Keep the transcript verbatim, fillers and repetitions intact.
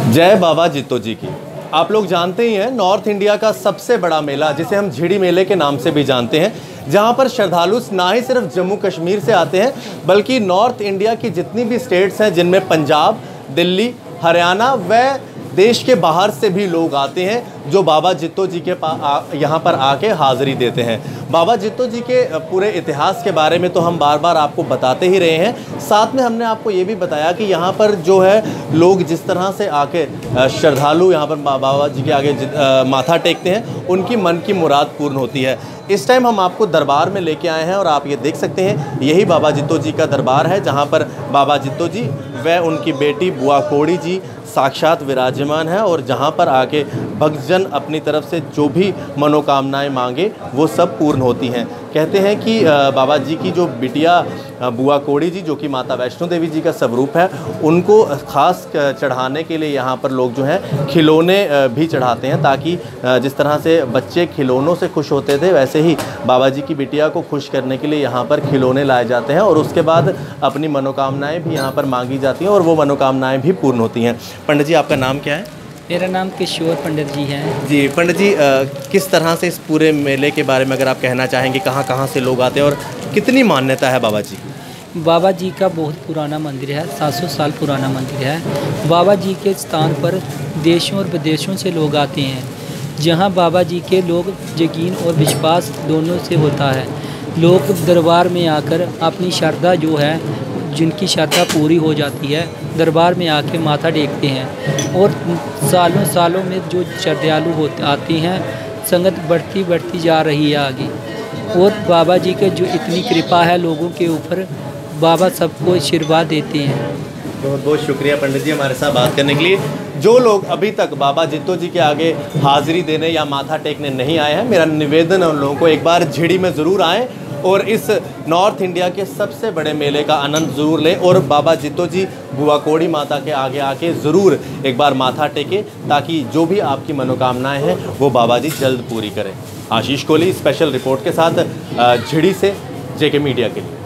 जय बाबा जित्तो जी की। आप लोग जानते ही हैं, नॉर्थ इंडिया का सबसे बड़ा मेला जिसे हम झिड़ी मेले के नाम से भी जानते हैं, जहां पर श्रद्धालु ना ही सिर्फ जम्मू कश्मीर से आते हैं बल्कि नॉर्थ इंडिया की जितनी भी स्टेट्स हैं, जिनमें पंजाब, दिल्ली, हरियाणा व देश के बाहर से भी लोग आते हैं जो बाबा जित्तो जी के पास यहाँ पर आके हाज़िरी देते हैं। बाबा जित्तो जी के पूरे इतिहास के बारे में तो हम बार बार आपको बताते ही रहे हैं, साथ में हमने आपको ये भी बताया कि यहाँ पर जो है लोग जिस तरह से आके श्रद्धालु यहाँ पर बाबा जी के आगे माथा टेकते हैं, उनकी मन की मुराद पूर्ण होती है। इस टाइम हम आपको दरबार में लेके आए हैं और आप ये देख सकते हैं, यही बाबा जित्तो जी का दरबार है, जहाँ पर बाबा जित्तो जी व उनकी बेटी बुआ कोड़ी जी साक्षात विराजमान है और जहाँ पर आके भक्तजन अपनी तरफ से जो भी मनोकामनाएं मांगे वो सब पूर्ण होती हैं। कहते हैं कि बाबा जी की जो बिटिया बुआ कोड़ी जी, जो कि माता वैष्णो देवी जी का स्वरूप है, उनको खास चढ़ाने के लिए यहाँ पर लोग जो हैं खिलौने भी चढ़ाते हैं, ताकि जिस तरह से बच्चे खिलौनों से खुश होते थे, वैसे ही बाबा जी की बिटिया को खुश करने के लिए यहाँ पर खिलौने लाए जाते हैं और उसके बाद अपनी मनोकामनाएँ भी यहाँ पर मांगी जाती हैं और वो मनोकामनाएँ भी पूर्ण होती हैं। पंडित जी, आपका नाम क्या है? मेरा नाम किशोर पंडित जी है। जी पंडित जी, आ, किस तरह से इस पूरे मेले के बारे में अगर आप कहना चाहेंगे, कहाँ कहाँ से लोग आते हैं और कितनी मान्यता है बाबा जी? बाबा जी का बहुत पुराना मंदिर है, सात सौ साल पुराना मंदिर है। बाबा जी के स्थान पर देशों और विदेशों से लोग आते हैं, जहाँ बाबा जी के लोग यकीन और विश्वास दोनों से होता है। लोग दरबार में आकर अपनी श्रद्धा जो है, जिनकी श्रद्धा पूरी हो जाती है, दरबार में आके माथा टेकते हैं और सालों सालों में जो श्रद्धालु होते आते हैं, संगत बढ़ती बढ़ती जा रही है आगे। और बाबा जी के जो इतनी कृपा है लोगों के ऊपर, बाबा सबको आशीर्वाद देते हैं। बहुत बहुत शुक्रिया पंडित जी हमारे साथ बात करने के लिए। जो लोग अभी तक बाबा जित्तो जी के आगे हाज़िरी देने या माथा टेकने नहीं आए हैं, मेरा निवेदन है उन लोगों को, एक बार झिड़ी में ज़रूर आएँ और इस नॉर्थ इंडिया के सबसे बड़े मेले का आनंद ज़रूर लें और बाबा जित्तो जी बुआ कोड़ी माता के आगे आके ज़रूर एक बार माथा टेके, ताकि जो भी आपकी मनोकामनाएं हैं वो बाबा जी जल्द पूरी करें। आशीष कोहली स्पेशल रिपोर्ट के साथ झिड़ी से जेके मीडिया के लिए।